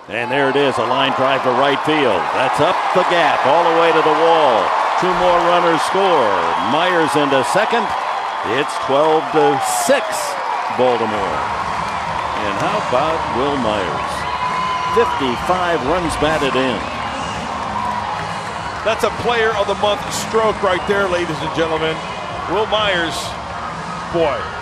And there it is, a line drive to right field. That's up the gap, all the way to the wall. 2 more runners score. Myers into second. It's 12-6, Baltimore. And how about Wil Myers? 55 runs batted in. That's a player of the month stroke right there, ladies and gentlemen. Wil Myers, boy,